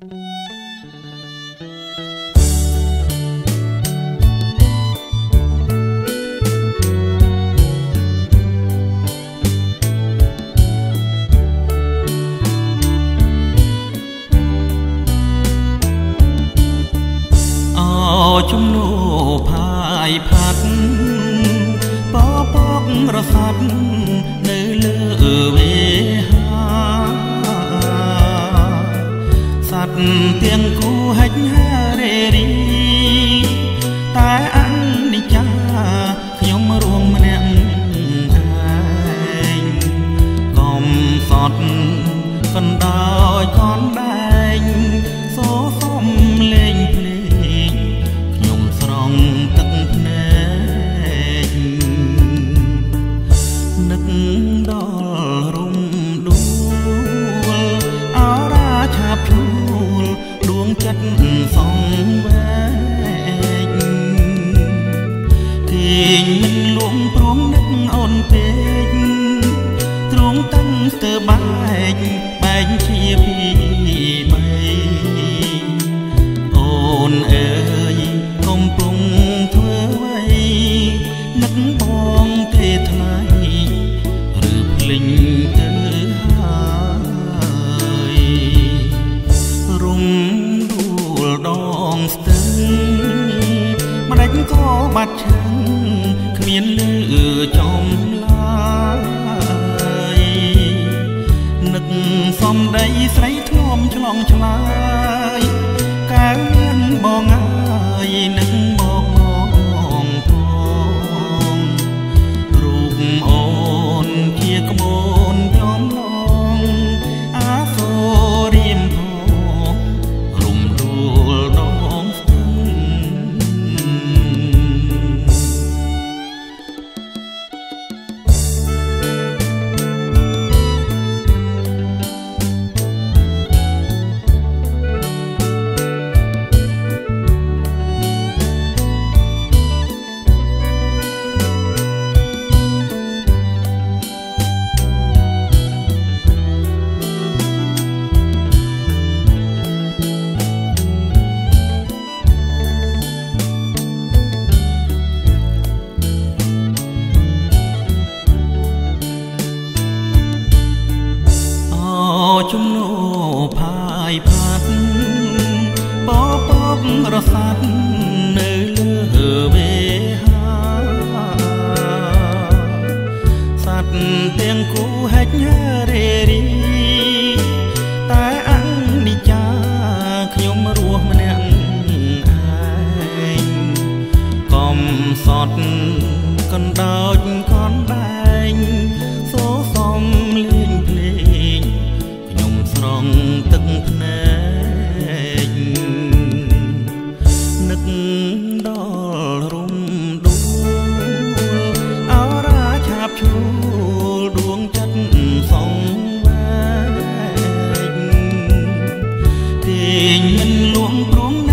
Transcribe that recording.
ជំនោផាយផាត់បបករសាត់នៅលើវេហាសัตว์ទាំងគូហិចហារេរីតែអនិច្ចាខ្ញុំរួមម្នាក់ឯងកំសត់កណ្ដោយកនដែងសូសំលេងភ្លេងទឹកភ្នែកនឹកដល់រំដួលអរាឆាប់ឈួលដួងចិត្តសងវែកគេងមិនលួងព្រមនឹកអូនពេកទ្រង់តាំងស្ទើបែកបែកជាពីបីអូនអើយកំពុងធ្វើអ្វីនឹកបងទេថ្លៃឬភ្លេចទៅហើយរំដួលដងស្ទឹងម្ដេចក៏បាត់ឈឹងគ្មានលឺចំឡាយនឹកសំដីស្រីធ្នមឆ្លងឆ្លើយកាលមានបងហើយនឹងមកផងផងរូបអូនជាក្បូនចំឡងអាសូររៀមផងរំដួលដងស្ទឹងជំនោផាយផាត់បបករសាត់នៅលើវេហាសัตว์ទាំងគូហិចហារេរីតែអនិច្ចាខ្ញុំរស់ម្នាក់ឯងកំសត់កណ្ដោចកនដែងសូសំលេងភ្លេងស្រងទឹកភ្នែកនឹកដល់រំដួលអរាឆាប់ឈួលដួងចិត្តសងវែកគេងមិនលួងព្រម